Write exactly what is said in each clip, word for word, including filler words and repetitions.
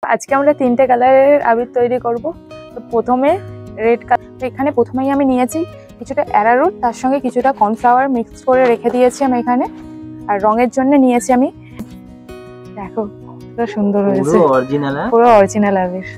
আজকে আমরা তিনটে কালারের আবির তৈরি করব। তো প্রথমে রেড কালার, এখানে প্রথমেই আমি নিয়েছি কিছুটা অ্যারারুট, তার সঙ্গে কিছুটা কর্নফ্লাওয়ার মিক্স করে রেখে দিয়েছি আমি এখানে। আর রঙের জন্য নিয়েছি আমি, দেখো কতটা সুন্দর হয়েছে, পুরো অরিজিনাল পুরো অরিজিনাল আবির।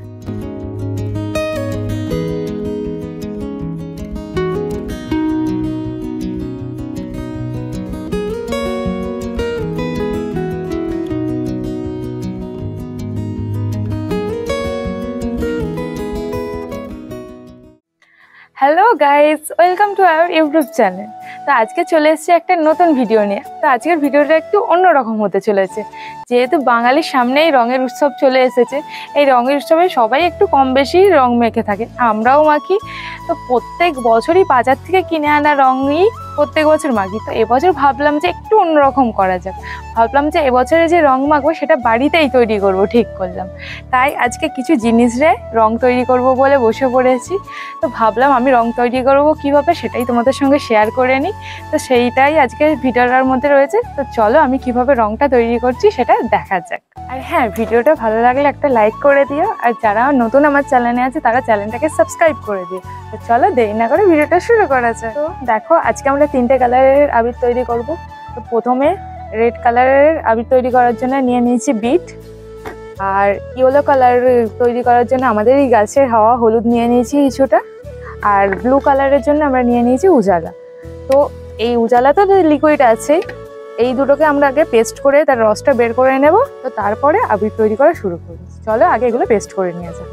Hello guys, welcome to our YouTube channel. তো আজকে চলে এসেছি একটা নতুন ভিডিও নিয়ে। তো আজকের ভিডিওটা একটু অন্যরকম হতে চলেছে, যেহেতু বাঙালির সামনেই রঙের উৎসব চলে এসেছে। এই রঙের উৎসবে সবাই একটু কম বেশি রং মেখে থাকে, আমরাও মাখি। তো প্রত্যেক বছরই বাজার থেকে কিনে আনা রঙই প্রত্যেক বছর মাখি। তো এবছর ভাবলাম যে একটু অন্যরকম করা যাক, ভাবলাম যে এবছরে যে রং মাখবো সেটা বাড়িতেই তৈরি করব, ঠিক করলাম। তাই আজকে কিছু জিনিসরে রং তৈরি করব বলে বসে পড়েছি। তো ভাবলাম আমি রং তৈরি করব কিভাবে সেটাই তোমাদের সঙ্গে শেয়ার করে নিই। তো সেইটাই আজকে ভিডিওটার মধ্যে রয়েছে। তো চলো আমি কিভাবে রংটা তৈরি করছি সেটা দেখা যাক। আর হ্যাঁ, ভিডিওটা ভালো লাগলে একটা লাইক করে দিও, আর যারা নতুন আমার চ্যানেলে আছে তারা চ্যানেলটাকে সাবস্ক্রাইব করে দিও। তো চলো দেরি না করে ভিডিওটা শুরু করা যায়। তো দেখো, আজকে আমরা তিনটে কালারের আবির তৈরি করব। তো প্রথমে রেড কালারের আবির তৈরি করার জন্য নিয়ে নিয়েছি বিট, আর ইয়েলো কালার তৈরি করার জন্য আমাদের এই গাছের হাওয়া হলুদ নিয়ে নিয়েছি কিছুটা, আর ব্লু কালারের জন্য আমরা নিয়ে নিয়েছি উজালা। তো এই উজালা তো লিকুইড আছে, এই দুটোকে আমরা আগে পেস্ট করে তার রসটা বের করে নেব। তো তারপরে আবির তৈরি করা শুরু করব। চলো আগে এগুলো পেস্ট করে নিয়ে যাই।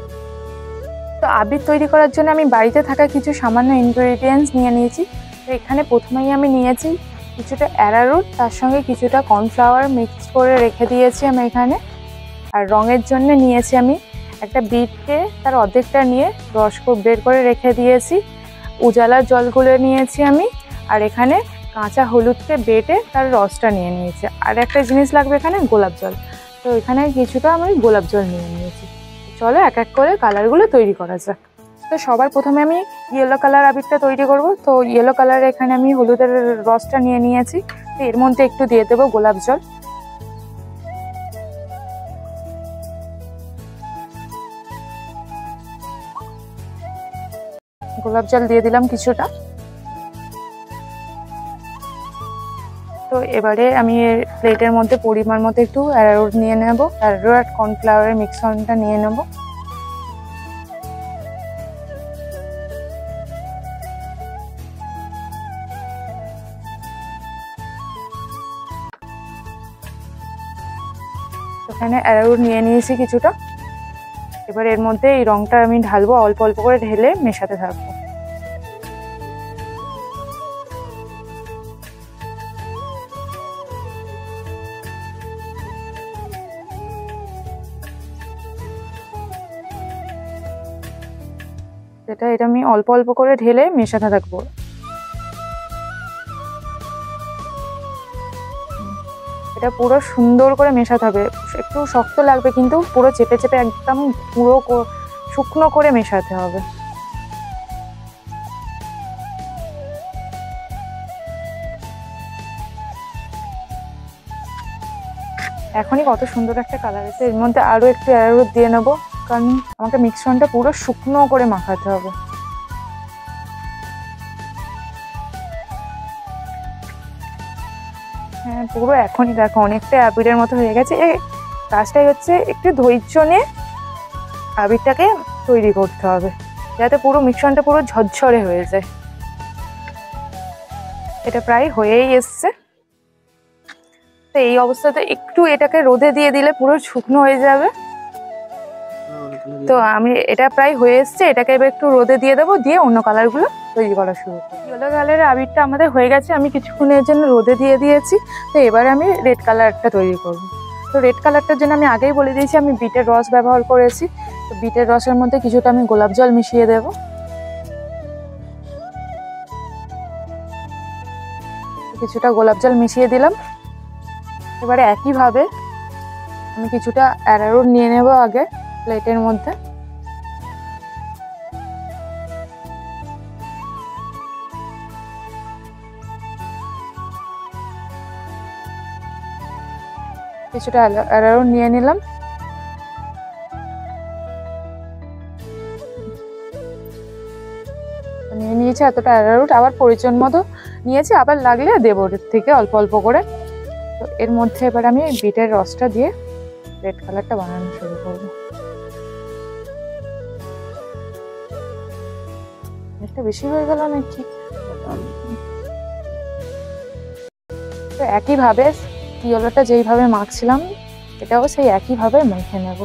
তো আবির তৈরি করার জন্য আমি বাড়িতে থাকা কিছু সামান্য ইনগ্রেডিয়েন্টস নিয়ে নিয়েছি। তো এখানে প্রথমেই আমি নিয়েছি কিছুটা অ্যারারুট, তার সঙ্গে কিছুটা কর্নফ্লাওয়ার মিক্স করে রেখে দিয়েছি আমি এখানে। আর রঙের জন্য নিয়েছি আমি একটা বিটকে তার অর্ধেকটা নিয়ে রস বের করে রেখে দিয়েছি। উজালার জলগুলো নিয়েছি আমি, আর এখানে কাঁচা হলুদকে বেটে তার রসটা নিয়ে নিয়েছি। আর একটা জিনিস লাগবে এখানে, গোলাপ জল। তো এখানে কিছুটা আমি গোলাপ জল নিয়ে নিয়েছি। চলো এক এক করে কালারগুলো তৈরি করা যাক। তো সবার প্রথমে আমি ইয়েলো কালার আবিরটা তৈরি করব। তো ইয়েলো কালার এখানে আমি হলুদের রসটা নিয়ে নিয়েছি। তো এর মধ্যে একটু দিয়ে দেবো গোলাপ জল। গোলাপ জল দিয়ে দিলাম কিছুটা। তো এবারে আমি প্লেটের মধ্যে পরিমাণ মতো একটু অ্যারারুট নিয়ে নেব, অ্যারারুট আর কর্নফ্লাওয়ারের মিক্সনটা নিয়ে নেব। এখানে অ্যারারুট নিয়ে নিয়েছি কিছুটা। এবার এর মধ্যে এই রংটা আমি ঢালবো, অল্প অল্প করে ঢেলে মেশাতে থাকবো। এটা এটা আমি অল্প অল্প করে ঢেলে মেশাতে থাকবো। এটা পুরো সুন্দর করে মেশাতে হবে, একটু শক্ত লাগবে কিন্তু পুরো চেপে চেপে একদম পুরো শুকনো করে মেশাতে হবে। এখনই কত সুন্দর একটা কালার এসেছে। এর মধ্যে আরো একটু অ্যারারুট দিয়ে নেবো, কারণ আমাকে মিক্সচারটা পুরো শুকনো করে মাখাতে হবে। হ্যাঁ, পুরো এখনই দেখো অনেকটা আবিরের মতো হয়ে গেছে। এই কাজটাই হচ্ছে একটু ধৈর্য নিয়ে আবিরটাকে তৈরি করতে হবে, যাতে পুরো মিশ্রণটা পুরো ঝরঝরে হয়ে যায়। এটা প্রায় হয়েই এসছে। তো এই অবস্থাতে একটু এটাকে রোদে দিয়ে দিলে পুরো শুকনো হয়ে যাবে। তো আমি এটা প্রায় হয়ে এসছে, এটাকে এবার একটু রোদে দিয়ে দেবো, দিয়ে অন্য কালারগুলো তৈরি করা শুরু করবো। ইয়েলো কালারের আবিরটা আমাদের হয়ে গেছে, আমি কিছুক্ষণের জন্য রোদে দিয়ে দিয়েছি। তো এবারে আমি রেড কালারটা তৈরি করব। তো রেড কালারটার জন্য আমি আগেই বলে দিয়েছি আমি বিটের রস ব্যবহার করেছি। তো বিটের রসের মধ্যে কিছুটা আমি গোলাপ জল মিশিয়ে দেব। কিছুটা গোলাপ জল মিশিয়ে দিলাম। এবারে একইভাবে আমি কিছুটা অ্যারারুট নিয়ে নেব আগে প্লেটের মধ্যে। কিছুটা অ্যারারুট নিয়ে নিলাম। নিয়ে নিয়েছি এতটা অ্যারারুট, আবার পরিচয় মতো নিয়েছি, আবার লাগলে দেবো ওর থেকে অল্প অল্প করে। তো এর মধ্যে এবার আমি বিটের রসটা দিয়ে রেড কালারটা বানানো শুরু করবো। একটা বেশি হয়ে গেল নাকি? তো একইভাবে ইয়েলোটা যেইভাবে মাখছিলাম এটাও সেই একইভাবে মেখে নেব।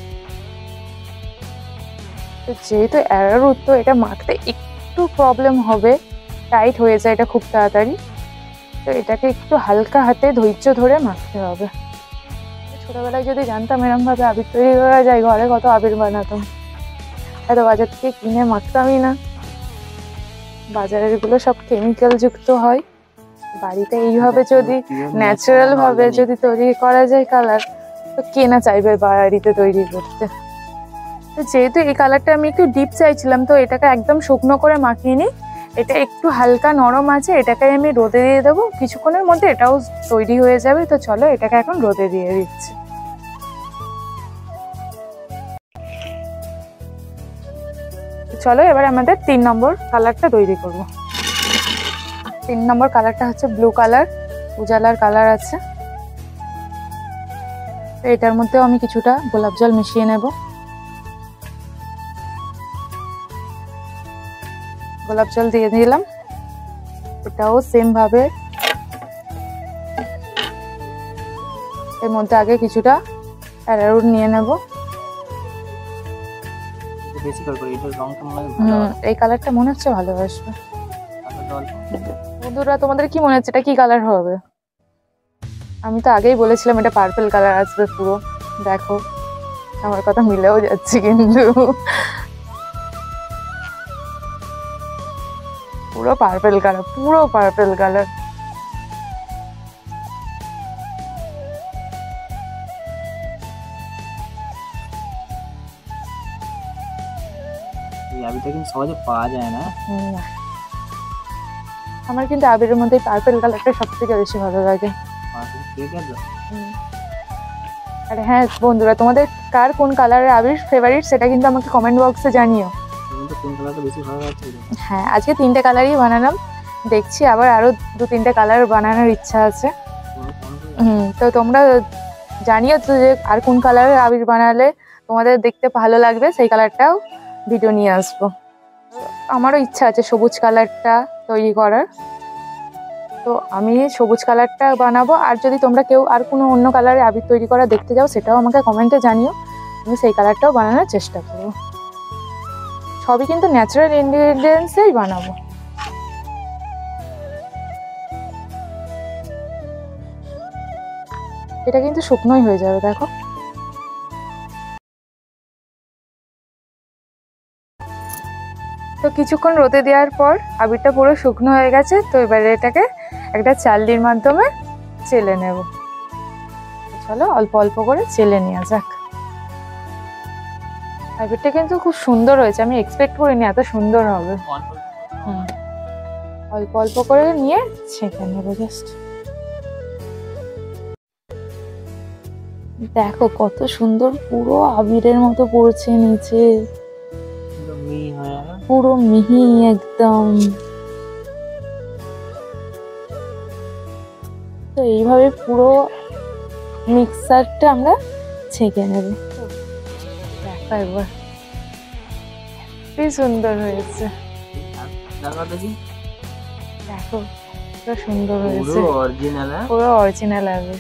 তো যেহেতু অ্যারারুট তো এটা মাখতে একটু প্রবলেম হবে, টাইট হয়ে যায় এটা খুব তাড়াতাড়ি, তো এটাকে একটু হালকা হাতে ধৈর্য ধরে মাখতে হবে। ছোটবেলায় যদি জানতাম এরকম ভাবে আবির তৈরি করা যায়, ঘরে কত আবির বানাতাম, এত বাজার থেকে কিনে মাখতামই না। বাজারের গুলো সব কেমিক্যাল যুক্ত হয়, বাড়িতে এইভাবে যদি ন্যাচারাল ভাবে যদি তৈরি করা যায় কালার, তো কে না চাইবে বাড়িতে তৈরি করতে। তো যেহেতু এই কালারটা আমি একটু ডিপ চাইছিলাম, তো এটাকে একদম শুকনো করে মাখিয়ে নিই। এটা একটু হালকা নরম আছে, এটাকে আমি রোদে দিয়ে দেবো, কিছুক্ষণের মধ্যে এটাও তৈরি হয়ে যাবে। তো চলো এটাকে এখন রোদে দিয়ে দিচ্ছি। চলো এবার আমাদের তিন নম্বর কালারটা তৈরি করব। তিন নম্বর কালারটা হচ্ছে ব্লু কালার, উজালার কালার আছে। তো এটার মধ্যেও আমি কিছুটা গোলাপ জল মিশিয়ে নেব। গোলাপ জল দিয়ে দিলাম। এটাও সেম ভাবে এর মধ্যে আগে কিছুটা অ্যারারুট নিয়ে নেব। এই কালারটা মনে হচ্ছে ভালো আসবে। বন্ধুরা তোমাদের কি মনে হচ্ছে এটা কি কালার হবে? আমি তো আগেই বলেছিলাম এটা পার্পল কালার আসবে পুরো। দেখো আমার কথা মিলেও যাচ্ছে, কিন্তু পুরো পার্পল কালার, পুরো পার্পল কালার। আবিরটা কিন্তু সহজে পাওয়া যায় না। আমার কিন্তু আবিরের মধ্যে পার্পল কালারটা সব থেকে বেশি ভালো লাগে। আরে হ্যাঁ বন্ধুরা, তোমাদের কার কোন কালারের আবির ফেভারিট সেটা কিন্তু আমাকে কমেন্ট বক্সে জানিও। হ্যাঁ আজকে তিনটে কালারই বানালাম, দেখছি আবার আরো দু তিনটে কালার বানানোর ইচ্ছা আছে। হুম তো তোমরা জানিও তো যে আর কোন কালারের আবির বানালে তোমাদের দেখতে ভালো লাগবে, সেই কালারটাও ভিডিও নিয়ে আসবো। আমারও ইচ্ছা আছে সবুজ কালারটা তৈরি করার, তো আমি সবুজ কালারটা বানাবো। আর যদি তোমরা কেউ আর কোনো অন্য কালারে আবির তৈরি করা দেখতে যাও সেটাও আমাকে কমেন্টে জানিও, আমি সেই কালারটাও বানানোর চেষ্টা করবো। সবই কিন্তু ন্যাচারাল ইনগ্রেডিয়েন্টসেই বানাবো। এটা কিন্তু শুকনোই হয়ে যাবে, দেখো। তো কিছুক্ষণ রোদে দেওয়ার পর আবিরটা পুরো শুকনো হয়ে গেছে। তো এবারে এটাকে একটা চালনির মাধ্যমে চেলে নেব। চলো অল্প অল্প করে চেলে নেওয়া যাক। আবিরটা কিন্তু খুব সুন্দর হয়েছে, আমি এক্সপেক্ট করিনি এত সুন্দর হবে। হুম অল্প অল্প করে নিয়ে ছেঁকে নেবো জাস্ট। দেখো কত সুন্দর পুরো আবিরের মতো পড়ছে নিচে, পুরো মিহি একদম। তো এইভাবে পুরো মিক্সারটা আমরা ছেঁকে নেব। দেখো একবার কি সুন্দর হয়েছে, দেখো পুরো সুন্দর হয়েছে, পুরো অরিজিনাল আবির।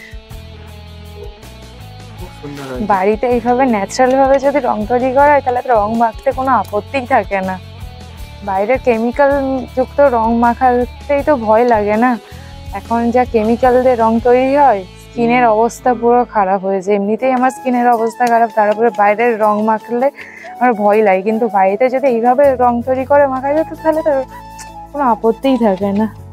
বাড়িতে এইভাবে ন্যাচারাল ভাবে যদি রং তৈরি করা হয় তাহলে রং মাখতে কোনো আপত্তি থাকে না। বাইরের কেমিক্যাল যুক্ত রং মাখাতেই তো ভয় লাগে না। এখন যা কেমিক্যাল দিয়ে রং তৈরি হয়, স্কিনের অবস্থা পুরো খারাপ হয়ে যায়। এমনিতেই আমার স্কিনের অবস্থা খারাপ, তারপরে বাইরের রং মাখলে আমার ভয় লাগে। কিন্তু বাড়িতে যদি এইভাবে রং তৈরি করে মাখা যেত তাহলে তো কোনো আপত্তিই থাকে না।